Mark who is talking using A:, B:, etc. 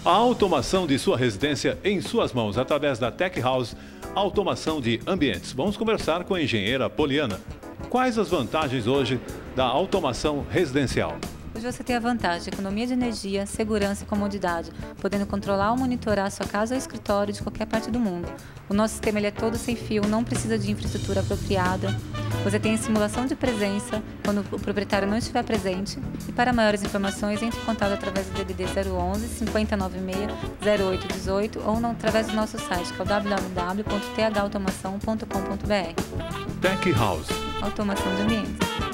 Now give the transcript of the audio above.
A: A automação de sua residência em suas mãos, através da Tech House Automação de Ambientes. Vamos conversar com a engenheira Poliana. Quais as vantagens hoje da automação residencial?
B: Hoje você tem a vantagem de economia de energia, segurança e comodidade, podendo controlar ou monitorar sua casa ou escritório de qualquer parte do mundo. O nosso sistema é todo sem fio, não precisa de infraestrutura apropriada. Você tem a simulação de presença quando o proprietário não estiver presente. E para maiores informações, entre em contato através do DDD 011 5096 0818 ou através do nosso site, que é o www.thautomação.com.br.
A: Tech House.
B: Automação de ambientes.